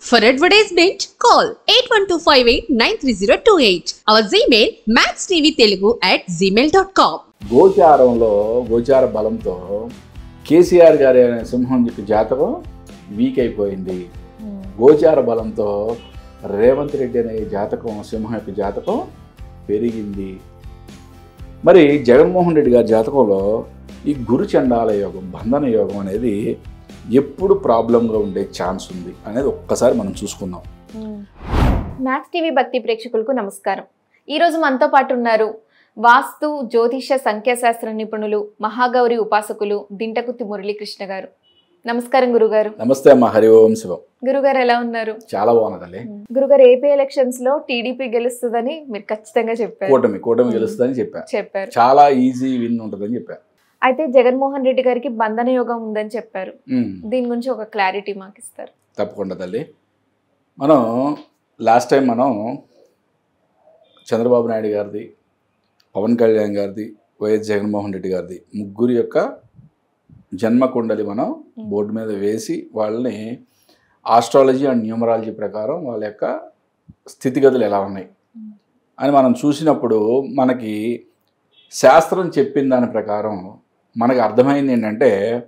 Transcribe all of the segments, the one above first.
For advertisement, call 8125893028. Our Gmail maxtvtelugu@gmail.com. గోచార బలంతో కేసీఆర్ గారి అనే సింహం యొక్క జాతకం వీక్ అయిపోయింది. గోచార బలంతో రేవంత్ రెడ్డి అనే జాతకం సింహం యొక్క జాతకం పెరిగింది. మరి జగన్మోహన్ రెడ్డి గారి జాతకంలో ఈ గురు చండాల యోగం, బంధన యోగం అనేది ఎప్పుడు ప్రాబ్లంగా ఉండే ఛాన్స్ ఉంది అనేది ఒక్కసారి మనం చూసుకుందాం. మ్యాక్స్ టీవీ భక్తి ప్రేక్షకులకు నమస్కారం. ఈరోజు మనతో పాటు ఉన్నారు వాస్తు, జ్యోతిష, సంఖ్యాశాస్త్ర నిపుణులు, మహాగౌరి ఉపాసకులు దింటకుత్తి మురళీకృష్ణ గారు. నమస్కారం గురుగారు. నమస్తే అమ్మ. హరి ఓం శివం. గురుగారు ఎలా ఉన్నారు? చాలా బాగున్నదండి. గురుగారు, ఏపీ ఎలక్షన్స్ లో టీడీపీ గెలుస్తుందని మీరు ఖచ్చితంగా చెప్పారు. కూటమి గెలుస్తుందని చెప్పారు. చాలా ఈజీ విన్ ఉంటుందని చెప్పారు. అయితే జగన్మోహన్ రెడ్డి గారికి బంధన యోగం ఉందని చెప్పారు. దీని గురించి ఒక క్లారిటీ మాకు ఇస్తారు? తప్పకుండా తల్లి. మనం లాస్ట్ టైం చంద్రబాబు నాయుడు గారిది, పవన్ కళ్యాణ్ గారిది, వైఎస్ జగన్మోహన్ రెడ్డి గారిది ముగ్గురు యొక్క జన్మకుండలి మనం బోర్డు మీద వేసి వాళ్ళని ఆస్ట్రాలజీ అండ్ న్యూమరాలజీ ప్రకారం వాళ్ళ యొక్క స్థితిగతులు ఎలా ఉన్నాయి అని మనం చూసినప్పుడు మనకి శాస్త్రం చెప్పిన దాని ప్రకారం మనకు అర్థమైంది ఏంటంటే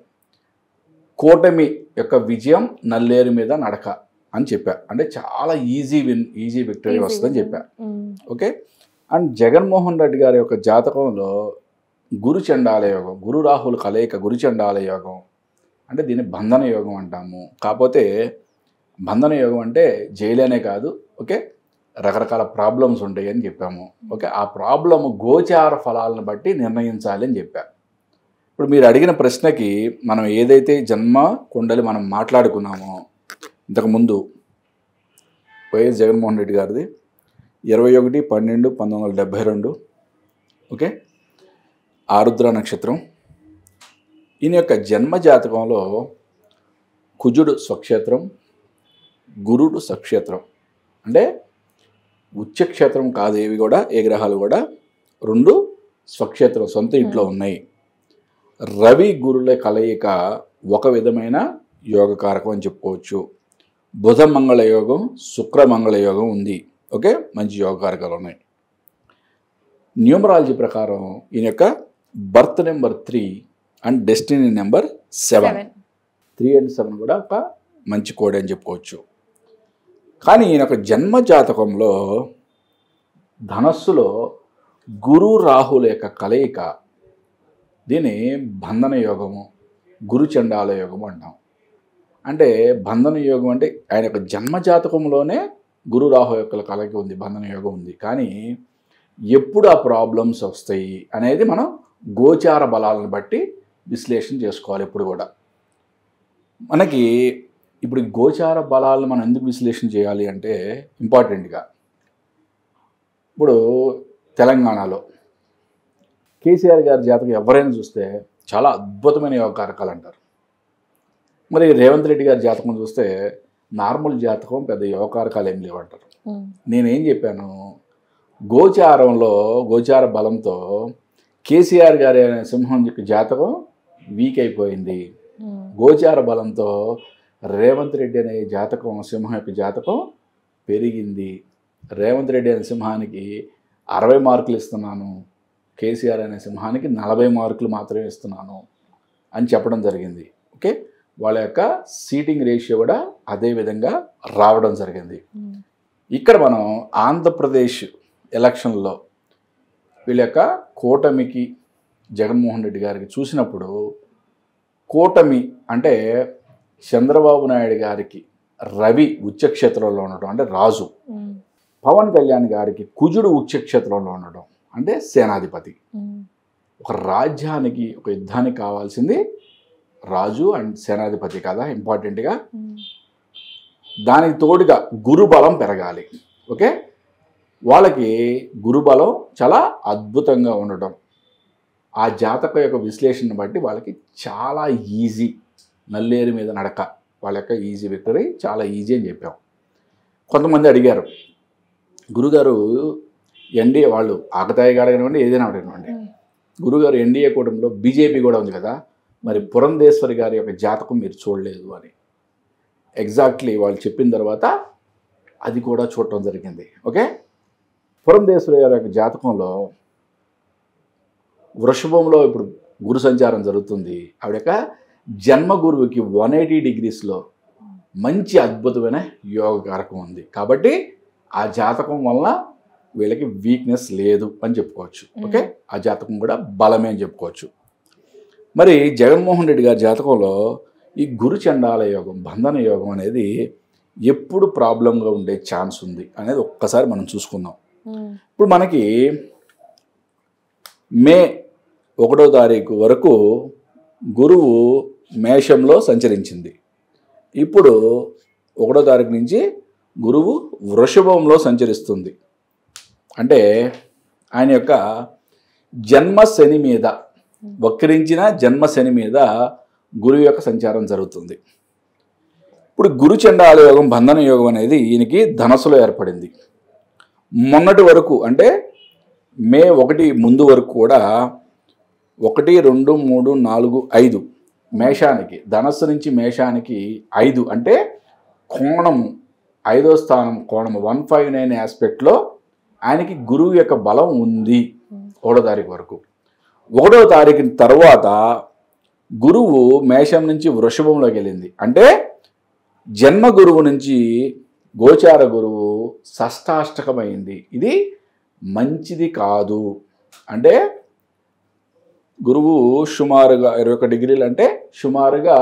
కూటమి యొక్క విజయం నల్లేరు మీద నడక అని చెప్పా. అంటే చాలా ఈజీ విక్టరీ వస్తుందని చెప్పా. ఓకే. అండ్ జగన్మోహన్ రెడ్డి గారి యొక్క జాతకంలో గురు చండాల యోగం, గురు రాహుల కలయిక, గురు చండాల యోగం అంటే దీన్ని బంధన యోగం అంటాము. కాకపోతే బంధన యోగం అంటే జైలేనే కాదు, ఓకే, రకరకాల ప్రాబ్లమ్స్ ఉంటాయి అని చెప్పాము. ఓకే. ఆ ప్రాబ్లమ్ గోచార ఫలాలను బట్టి నిర్ణయించాలి అని చెప్పా. ఇప్పుడు మీరు అడిగిన ప్రశ్నకి మనం ఏదైతే జన్మ కుండలి మనం మాట్లాడుకున్నామో ఇంతకుముందు వైఎస్ జగన్మోహన్ రెడ్డి గారిది 21/12/1972, ఓకే, ఆరుద్ర నక్షత్రం. ఈయన యొక్క జన్మ జాతకంలో కుజుడు స్వక్షేత్రం, గురుడు సక్షేత్రం. అంటే ఉచ్చక్షేత్రం కాదు, ఏవి కూడా ఏ గ్రహాలు కూడా రెండు స్వక్షేత్రం సొంత ఇంట్లో ఉన్నాయి. రవి గురుల కలయిక ఒక విధమైన యోగకారకం అని చెప్పుకోవచ్చు. బుధ మంగళ యోగం, శుక్ర మంగళ యోగం ఉంది. ఓకే, మంచి యోగకారకాలు ఉన్నాయి. న్యూమరాలజీ ప్రకారం ఈయన యొక్క birth number 3 and destiny number 7. 3 and 7 కూడా ఒక మంచి కోడ్ అని చెప్పుకోవచ్చు. కానీ ఈయన యొక్క జన్మ జాతకంలో ధనస్సులో గురు రాహుల యొక్క కలయిక, దీన్ని బంధన యోగము, గురు చండాల యోగము అంటాం. అంటే బంధన యోగం అంటే ఆయన యొక్క జన్మ జాతకంలోనే గురు రాహు యొక్క కలయిక ఉంది, బంధన యోగం ఉంది. కానీ ఎప్పుడు ఆ ప్రాబ్లమ్స్ వస్తాయి అనేది మనం గోచార బలాలను బట్టి విశ్లేషణ చేసుకోవాలి. ఎప్పుడు కూడా మనకి ఇప్పుడు గోచార బలాలను మనం ఎందుకు విశ్లేషణ చేయాలి అంటే ఇంపార్టెంట్గా, ఇప్పుడు తెలంగాణలో కేసీఆర్ గారి జాతకం ఎవరైనా చూస్తే చాలా అద్భుతమైన యోగకారకాలు అంటారు. మరి రేవంత్ రెడ్డి గారి జాతకం చూస్తే నార్మల్ జాతకం, పెద్ద యోగకారకాలు ఏం లేవంటారు. నేనేం చెప్పాను, గోచార బలంతో కేసీఆర్ గారి అనే సింహం యొక్క జాతకం వీక్ అయిపోయింది. గోచార బలంతో రేవంత్ రెడ్డి అనే జాతకం సింహం యొక్క జాతకం పెరిగింది. రేవంత్ రెడ్డి అనే సింహానికి 60 మార్కులు ఇస్తున్నాను, కేసీఆర్ అనే సింహానికి 40 మార్కులు మాత్రమే ఇస్తున్నాను అని చెప్పడం జరిగింది. ఓకే. వాళ్ళ యొక్క సీటింగ్ రేషియో కూడా అదే విధంగా రావడం జరిగింది. ఇక్కడ మనం ఆంధ్రప్రదేశ్ ఎలక్షన్లో వీళ్ళ యొక్క కూటమికి జగన్మోహన్ రెడ్డి గారికి చూసినప్పుడు, కూటమి అంటే చంద్రబాబు నాయుడు గారికి రవి ఉచ్చక్షేత్రంలో ఉండడం అంటే రాజు, పవన్ కళ్యాణ్ గారికి కుజుడు ఉచ్చక్షేత్రంలో ఉండడం అంటే సేనాధిపతి. ఒక రాజ్యానికి, ఒక యుద్ధానికి కావాల్సింది రాజు అండ్ సేనాధిపతి కదా ఇంపార్టెంట్గా. దానికి తోడుగా గురుబలం పెరగాలి. ఓకే. వాళ్ళకి గురుబలం చాలా అద్భుతంగా ఉండటం, ఆ జాతక యొక్క విశ్లేషణ బట్టి వాళ్ళకి చాలా ఈజీ, నల్లేరు మీద నడక, వాళ్ళ యొక్క ఈజీ విక్టరీ చాలా ఈజీ అని చెప్పాం. కొంతమంది అడిగారు, గురుగారు ఎన్డీఏ వాళ్ళు ఆకతాయి అడగనివ్వండి, ఏదైనా అడగనివ్వండి, గురుగారు ఎన్డీఏ కూటమిలో బీజేపీ కూడా ఉంది కదా, మరి పురంధేశ్వరి గారి యొక్క జాతకం మీరు చూడలేదు అని. ఎగ్జాక్ట్లీ వాళ్ళు చెప్పిన తర్వాత అది కూడా చూడటం జరిగింది. ఓకే, పురంధేశ్వరి గారి యొక్క జాతకంలో వృషభంలో ఇప్పుడు గురు సంచారం జరుగుతుంది. ఆవిడ యొక్క జన్మ గురువుకి 180 degreesలో మంచి అద్భుతమైన యోగకారకం ఉంది. కాబట్టి ఆ జాతకం వలన వీళ్ళకి వీక్నెస్ లేదు అని చెప్పుకోవచ్చు. ఓకే, ఆ జాతకం కూడా బలమే అని చెప్పుకోవచ్చు. మరి జగన్మోహన్ రెడ్డి గారి జాతకంలో ఈ గురు చండాల యోగం, బంధన యోగం అనేది ఎప్పుడు ప్రాబ్లంగా ఉండే ఛాన్స్ ఉంది అనేది ఒక్కసారి మనం చూసుకుందాం. ఇప్పుడు మనకి మే 1వ తారీఖు వరకు గురువు మేషంలో సంచరించింది. ఇప్పుడు 1వ తారీఖు నుంచి గురువు వృషభంలో సంచరిస్తుంది. అంటే ఆయన యొక్క జన్మ శని మీద, వక్రించిన జన్మ శని మీద గురువు యొక్క సంచారం జరుగుతుంది. ఇప్పుడు గురు చండాల యోగం, బంధన యోగం అనేది ఈయనకి ధనస్సులో ఏర్పడింది. మొన్నటి వరకు అంటే మే 1 ముందు వరకు కూడా 1, 2, 3, 4, 5 మేషానికి, ధనస్సు నుంచి మేషానికి 5 అంటే కోణము 5వ స్థానం, కోణము 159 ఆస్పెక్ట్లో ఆయనకి గురువు యొక్క బలం ఉంది 1వ తారీఖు వరకు. 1వ తారీఖు తర్వాత గురువు మేషం నుంచి వృషభంలోకి వెళ్ళింది. అంటే జన్మ గురువు నుంచి గోచార గురువు షష్టాష్టకమైంది. ఇది మంచిది కాదు. అంటే గురువు సుమారుగా 21 డిగ్రీలు అంటే సుమారుగా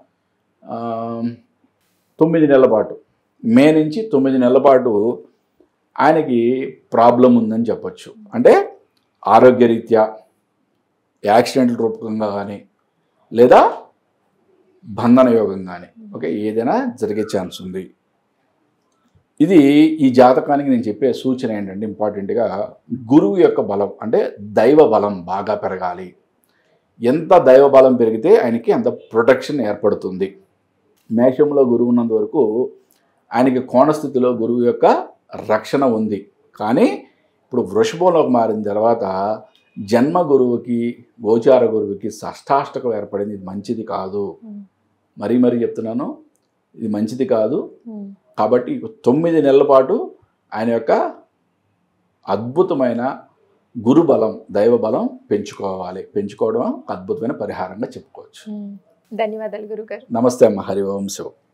9 నెలల పాటు, మే నుంచి 9 నెలల పాటు ఆయనకి ప్రాబ్లం ఉందని చెప్పచ్చు. అంటే ఆరోగ్యరీత్యా, యాక్సిడెంట్ల రూపకంగా కానీ లేదా బంధన యోగం కానీ ఓకే ఏదైనా జరిగే ఛాన్స్ ఉంది. ఇది ఈ జాతకానికి నేను చెప్పే సూచన ఏంటంటే ఇంపార్టెంట్గా గురువు యొక్క బలం అంటే దైవ బలం బాగా పెరగాలి. ఎంత దైవ బలం పెరిగితే ఆయనకి అంత ప్రొటెక్షన్ ఏర్పడుతుంది. మేషంలో గురువు ఉన్నంత వరకు ఆయనకి కోణస్థితిలో గురువు యొక్క రక్షణ ఉంది. కానీ ఇప్పుడు వృషభంలోకి మారిన తర్వాత జన్మ గురువుకి, గోచార గురువుకి షష్టాష్టకం ఏర్పడింది. ఇది మంచిది కాదు. మరీ చెప్తున్నాను, ఇది మంచిది కాదు. కాబట్టి 9 నెలల పాటు ఆయన యొక్క అద్భుతమైన గురుబలం, దైవ బలం పెంచుకోవడం అద్భుతమైన పరిహారంగా చెప్పుకోవచ్చు. ధన్యవాదాలు గురుగారు. నమస్తే అమ్మ. హరి ఓం శివ.